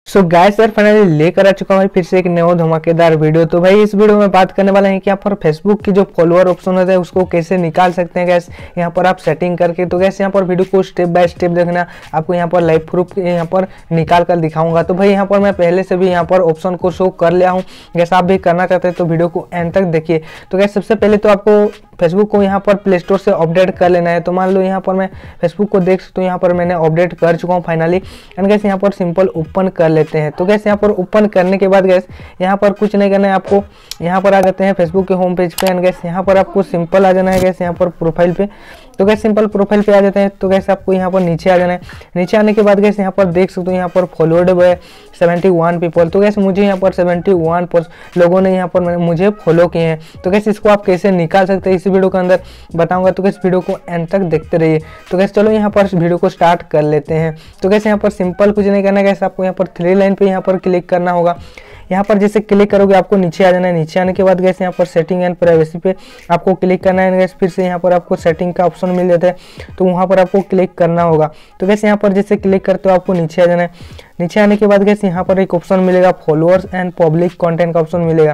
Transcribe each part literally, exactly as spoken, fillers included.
So guys यार finally लेकर आ चुका हूँ भाई फिर से एक नया धमाकेदार वीडियो। तो भाई इस वीडियो में बात करने वाले हैं कि यहाँ पर फेसबुक की जो फॉलोअर ऑप्शन होता है उसको कैसे निकाल सकते हैं गैस यहाँ पर आप सेटिंग करके। तो गैस यहाँ पर वीडियो को स्टेप बाय स्टेप देखना, आपको यहाँ पर लाइव प्रूफ यहाँ पर निकाल कर दिखाऊंगा। तो भाई यहाँ पर मैं पहले से भी यहाँ पर ऑप्शन को शो कर लिया हूँ। गैस आप भी करना चाहते हैं तो वीडियो को एंड तक देखिए। तो गैस सबसे पहले तो आपको फेसबुक को यहाँ पर प्ले स्टोर से अपडेट कर लेना है। तो मान लो यहाँ पर मैं फेसबुक को देख सकता हूँ, यहाँ पर मैंने अपडेट कर चुका हूँ फाइनली। एंड गैस यहाँ पर सिंपल ओपन कर लेते हैं। तो गैस यहाँ पर ओपन करने के बाद गैस यहाँ पर कुछ नहीं करना है, आपको यहाँ पर आ जाते हैं फेसबुक के होम पेज पे। एंड गैस यहाँ पर आपको सिंपल आ जाना है गैस यहाँ पर प्रोफाइल पे। तो गैस सिंपल प्रोफाइल पे आ जाते हैं। तो गैस आपको यहाँ पर नीचे आ जाना है। नीचे आने के बाद गैस यहाँ पर देख सकते हो यहाँ पर फॉलोड है सेवेंटी वन पीपल। तो गैस मुझे यहाँ पर सेवेंटी वन लोगों ने यहाँ पर मुझे फॉलो किए हैं। तो गैस इसको आप कैसे निकाल सकते हैं इस वीडियो के अंदर बताऊंगा। तो गैस वीडियो को एंड तक देखते रहिए। तो गैस चलो यहाँ पर वीडियो को स्टार्ट कर लेते हैं। तो गैस यहाँ पर सिंपल कुछ नहीं करना है गैस, आपको यहाँ पर थ्री लाइन पे यहाँ पर क्लिक करना होगा। यहाँ पर जैसे क्लिक करोगे आपको नीचे आ जाना है। नीचे आने के बाद गैस यहाँ पर सेटिंग एंड प्राइवेसी पे आपको क्लिक करना है। गैस फिर से यहाँ पर आपको सेटिंग का ऑप्शन मिल जाता है, तो वहाँ पर आपको क्लिक करना होगा। तो गैस यहाँ पर जैसे क्लिक करते हो आपको नीचे आ जाना है। नीचे आने के बाद गैस यहाँ पर एक ऑप्शन मिलेगा फॉलोअर्स एंड पब्लिक कंटेंट का ऑप्शन मिलेगा।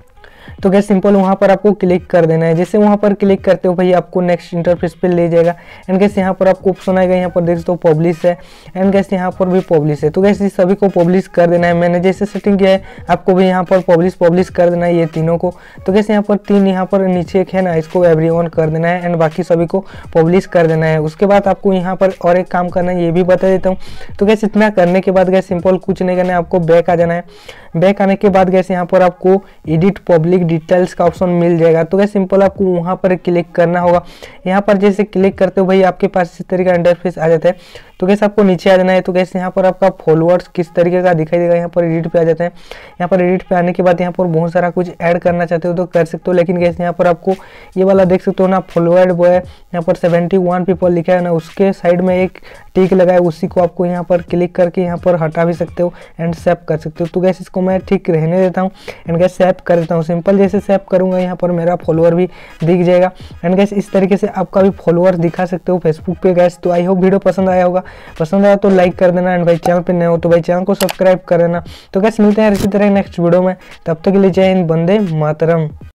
तो गैस सिंपल वहाँ पर आपको क्लिक कर देना है। जैसे वहाँ पर क्लिक करते हो भाई आपको नेक्स्ट इंटरफेस पे ले जाएगा। एंड गैस यहाँ पर आपको ऑप्शन आएगा, यहाँ पर देख सकते हो पब्लिश है। एंड गैस यहाँ पर भी पब्लिश है। तो गैस इस सभी को पब्लिश कर देना है। मैंने जैसे सेटिंग किया है आपको भी यहाँ पर पब्लिश पब्लिश कर देना है ये तीनों को। तो गैस यहाँ पर तीन यहाँ पर नीचे एक है ना, इसको एवरीवन कर देना है। एंड बाकी सभी को पब्लिश कर देना है। उसके बाद आपको यहाँ पर और एक काम करना है, ये भी बता देता हूँ। तो गैस इतना करने के बाद गैस सिंपल कुछ नहीं करना है, आपको बैक आ जाना है। बैक आने के बाद गैस यहाँ पर आपको एडिट पब्लिक डिटेल्स का ऑप्शन मिल जाएगा। तो गैस सिंपल आपको वहाँ पर क्लिक करना होगा। यहाँ पर जैसे क्लिक करते हो भाई आपके पास इस तरीके का इंटरफेस आ जाता है। तो गैस आपको नीचे आ जाना है। तो गैस यहाँ पर आपका फॉलोअर्स किस तरीके का दिखाई देगा, यहाँ पर एडिट पे आ जाते हैं। यहाँ पर एडिट पे आने के बाद यहाँ पर बहुत सारा कुछ ऐड करना चाहते हो तो कर सकते हो। लेकिन गैस यहाँ पर आपको ये वाला देख सकते हो ना, फॉलोअर्ड वो है यहाँ पर सेवेंटी वन पीपल लिखा है ना, उसके साइड में एक टिक लगा है, उसी को आपको यहाँ पर क्लिक करके यहाँ पर हटा भी सकते हो एंड सेव कर सकते हो। तो गैस इसको मैं ठीक रहने देता हूँ एंड गैस सेव कर देता हूँ। सिंपल जैसे सेव करूँगा यहाँ पर मेरा फॉलोअर भी दिख जाएगा। एंड गैस इस तरीके से आपका भी फॉलोअर दिखा सकते हो फेसबुक पे गैस। तो आई होप वीडियो पसंद आया होगा। पसंद आया तो लाइक कर देना। एंड भाई चैनल पे नए हो तो भाई चैनल को सब्सक्राइब कर देना। तो गैस मिलते हैं इसी तरह नेक्स्ट वीडियो में, तब तक के लिए जय हिंद, वंदे मातरम।